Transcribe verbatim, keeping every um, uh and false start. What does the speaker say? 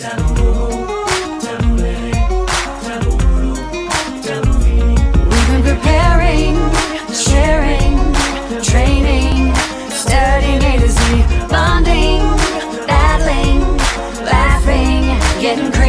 We've been preparing, sharing, training, studying A to Z, bonding, battling, laughing, getting crazy.